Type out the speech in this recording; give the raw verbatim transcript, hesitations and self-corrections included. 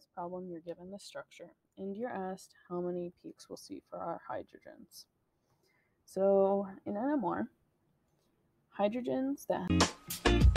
this problem, you're given the structure, and you're asked how many peaks we'll see for our hydrogens. So in N M R, hydrogens that